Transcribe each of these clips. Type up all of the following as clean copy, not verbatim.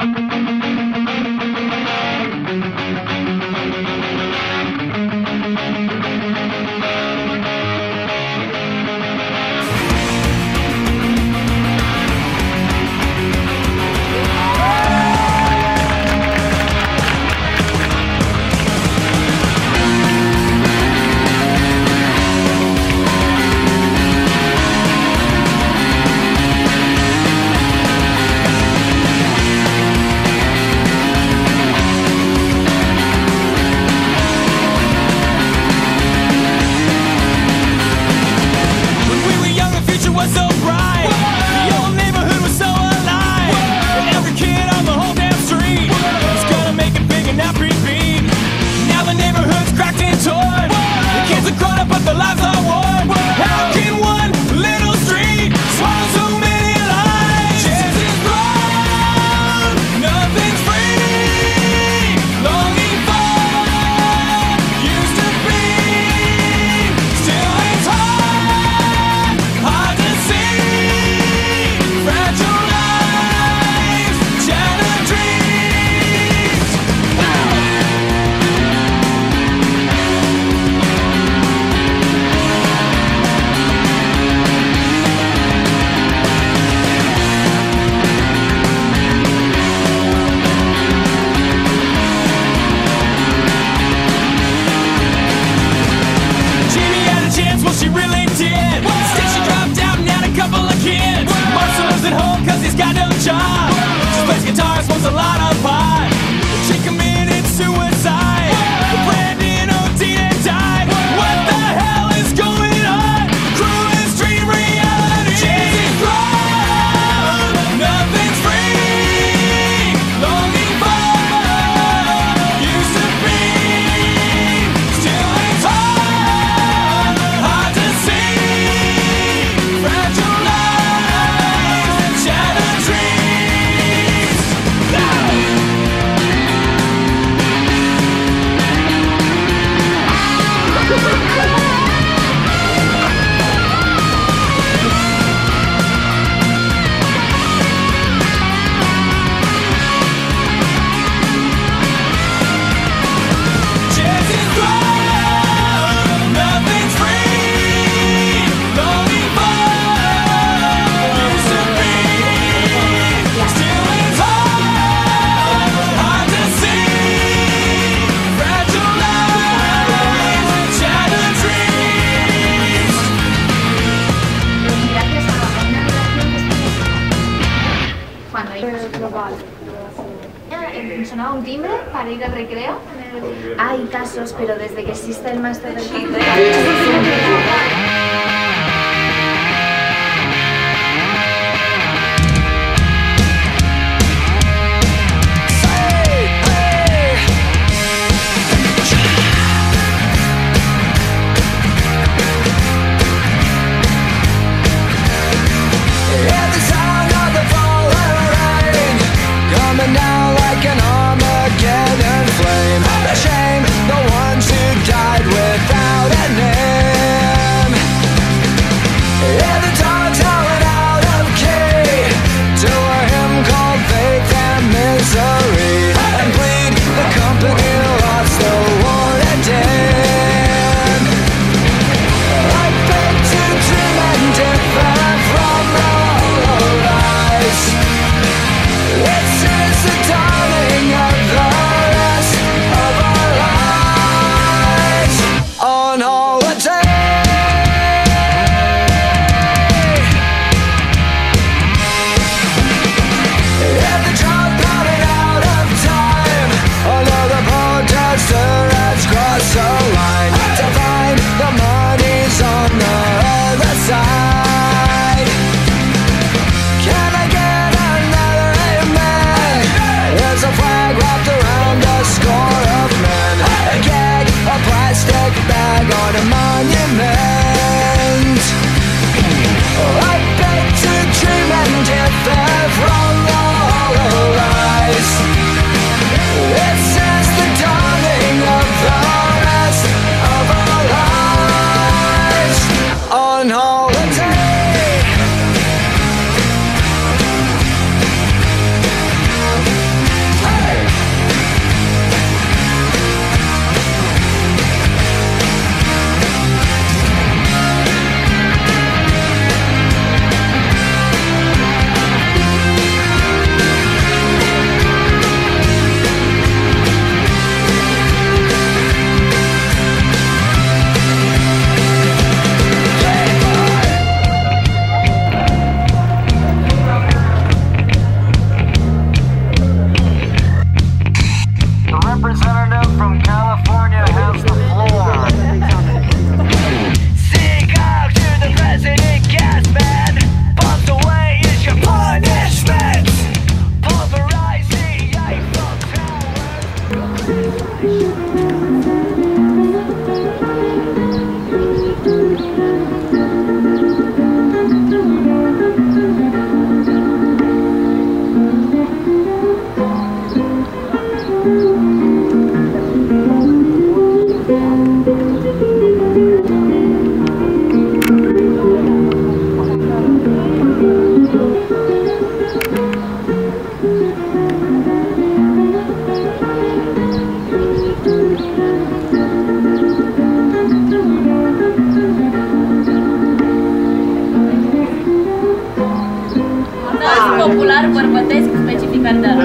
Sonaba un timbre para ir al recreo. Hay casos, pero desde que existe el máster del timbre... This is the dawning of representative from California has the floor. Seek out to the president, gas man. Bombs away is your punishment. Pulverize the Eiffel popular bărbătesc specificat de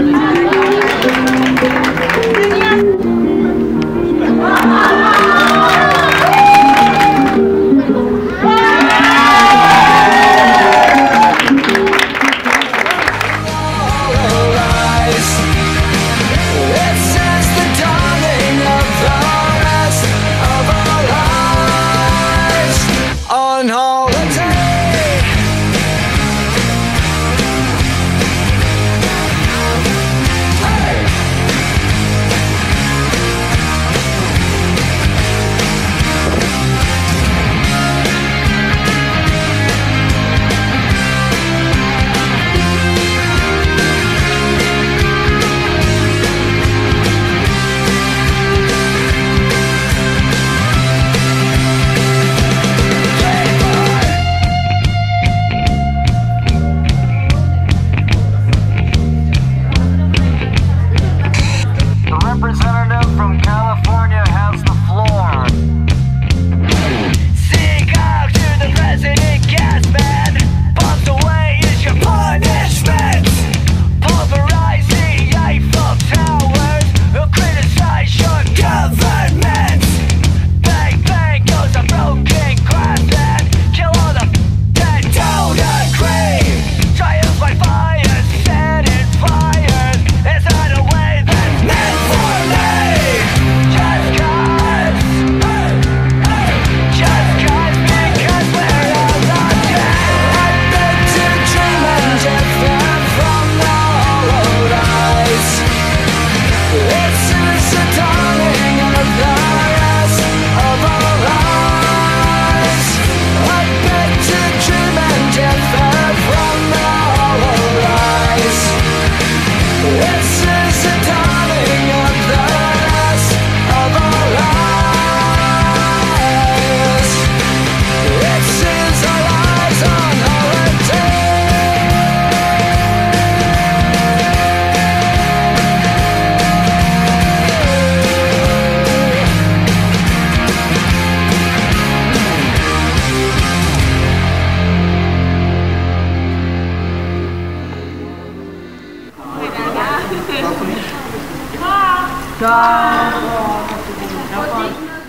representative from California has the floor. Seek out to the president, gas man. Bombs away is your punishment. Pulverize the Eiffel Towers. Criticize your government. Bang bang goes a broken glass and kill all the that don't agree. Triumph by fire, set it fire. It's not a way that's meant for me. Just cause, because we're all dead. I beg to dream and get fed from the hollowed eyes. This is the dawning of the rest of our lives. I beg to dream and get fed from the hollowed eyes. This is the dawning of the rest of our lives. This is our lives on holiday. Ciao.